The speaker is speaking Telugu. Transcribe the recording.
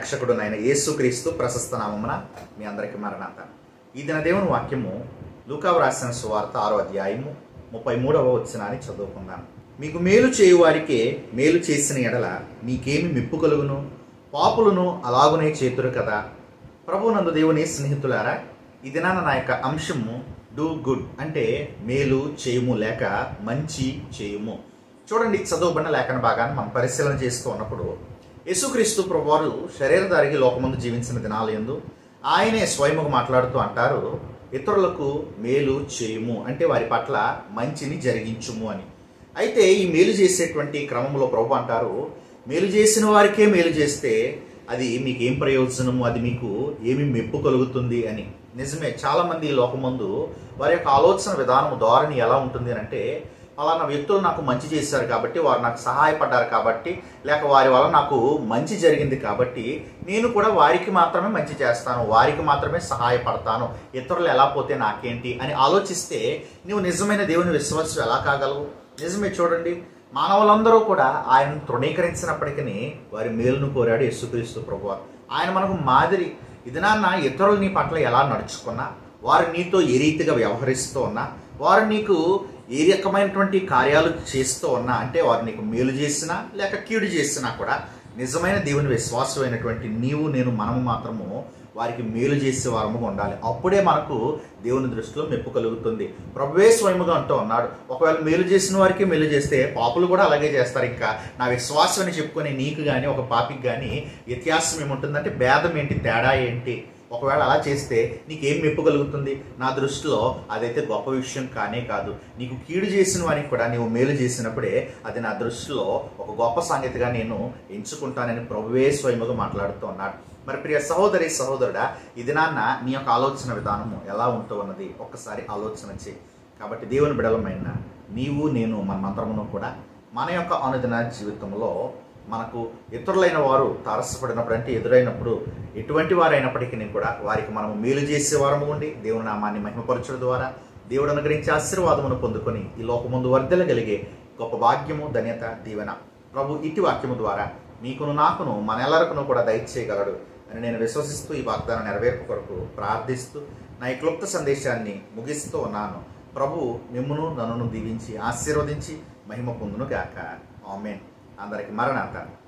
రక్షకుడునైన యేసుక్రీస్తు ప్రశస్త నామమున మీ అందరికీ మరణాత. ఈ దిన దేవుని వాక్యము లూకా రాసిన సువార్త 6వ అధ్యాయము 33వ వచనాన్ని చదువుకుందాం. మీకు మేలు చేయువారికే మేలు చేసిన ఎడల మీకేమి మెప్పు కలుగును? పాపులను అలాగునే చేతురు కదా. ప్రభువునందు దేవుని స్నేహితులారా, ఈ దినాన నా యొక్క అంశము డూ గుడ్, అంటే మేలు చేయుము లేక మంచి చేయుము. చూడండి, చదువుబడిన లేఖన భాగాన్ని మనం పరిశీలన చేస్తూ ఉన్నప్పుడు యేసుక్రీస్తు ప్రభువారు శరీరధారికి లోకమందు జీవించిన దినాలయందు ఆయనే స్వయముగా మాట్లాడుతూ అంటారు, ఇతరులకు మేలు చేయుము అంటే వారి పట్ల మంచిని జరిగించుము అని. అయితే ఈ మేలు చేసేటువంటి క్రమంలో ప్రభు అంటారు, మేలు చేసిన వారికే మేలు చేస్తే అది మీకు ఏం ప్రయోజనము, అది మీకు ఏమి మెప్పు కలుగుతుంది అని. నిజమే, చాలామంది ఈ లోకమందు వారి యొక్క ఆలోచన విధానం ధోరణి ఎలా ఉంటుంది అంటే, అలానా వ్యక్తులు నాకు మంచి చేశారు కాబట్టి, వారు నాకు సహాయపడ్డారు కాబట్టి, లేక వారి వల్ల నాకు మంచి జరిగింది కాబట్టి నేను కూడా వారికి మాత్రమే మంచి చేస్తాను, వారికి మాత్రమే సహాయపడతాను, ఇతరులు ఎలా పోతే నాకేంటి అని ఆలోచిస్తే నువ్వు నిజమైన దేవుని విశ్వాసం ఎలా కాగలవు? నిజమే, చూడండి, మానవులందరూ కూడా ఆయన తృణీకరించినప్పటికీ వారి మేలును కోరాడు యేసుక్రీస్తు ప్రభువారు. ఆయన మనకు మాదిరి. ఇది నాన్న ఇతరులు నీ పట్ల ఎలా నడుచుకున్నా, వారు నీతో ఏ రీతిగా వ్యవహరిస్తూ ఉన్నా, వారు నీకు ఏ రకమైనటువంటి కార్యాలు చేస్తూ ఉన్నా, అంటే వారు నీకు మేలు చేసినా లేక కీడు చేసినా కూడా నిజమైన దేవుని విశ్వాసమైనటువంటి నీవు నేను మనము మాత్రము వారికి మేలు చేసే వారముగా ఉండాలి. అప్పుడే మనకు దేవుని దృష్టిలో మెప్పు కలుగుతుంది. ప్రభువే స్వయముగా అంటూ ఉన్నాడు, ఒకవేళ మేలు చేసిన వారికి మేలు చేస్తే పాపులు కూడా అలాగే చేస్తారు. ఇంకా నా విశ్వాసం అని చెప్పుకొని నీకు కానీ ఒక పాపికి కానీ వ్యత్యాసం ఏముంటుందంటే, భేదం ఏంటి, తేడా ఏంటి? ఒకవేళ అలా చేస్తే నీకేం మెప్పు కలుగుతుంది? నా దృష్టిలో అదైతే గొప్ప విషయం కానే కాదు. నీకు కీడు చేసిన వారికి కూడా నీవు మేలు చేసినప్పుడే అది నా దృష్టిలో ఒక గొప్ప సంగతిగా నేను ఎంచుకుంటానని ప్రభువే స్వయముగా మాట్లాడుతూ ఉన్నాడు. మరి ప్రియ సహోదరి సహోదరుడా, ఇది నాన్న నీ యొక్క ఆలోచన విధానము ఎలా ఉంటూ ఉన్నది ఒక్కసారి ఆలోచన చేయి. కాబట్టి దేవుని బిడలమైన నీవు నేను మనమంతరమును కూడా మన యొక్క అనుదిన జీవితంలో మనకు ఇతరులైన వారు తారసపడినప్పుడు, అంటే ఎదురైనప్పుడు ఎటువంటి వారైనప్పటికీ కూడా వారికి మనము మేలు చేసేవారము ఉండి దేవుని నామాన్ని మహిమపరచడం ద్వారా దేవుడు అనుగ్రహించే ఆశీర్వాదమును పొందుకొని ఈ లోకముందు వర్ధలగలిగే గొప్ప భాగ్యము, ధన్యత, దీవెన ప్రభు ఇటు వాక్యము ద్వారా మీకును నాకును మనెల్లరకును కూడా దయచేయగలడు అని నేను విశ్వసిస్తూ ఈ వాగ్దానం నెరవేర్పు కొరకు ప్రార్థిస్తూ నా ఈ క్లుప్త సందేశాన్ని ముగిస్తూ ఉన్నాను. ప్రభు మిమ్మును నన్ను దీవించి ఆశీర్వదించి మహిమ పొందును గాక. ఆమేన్. అందరికి మరణాత.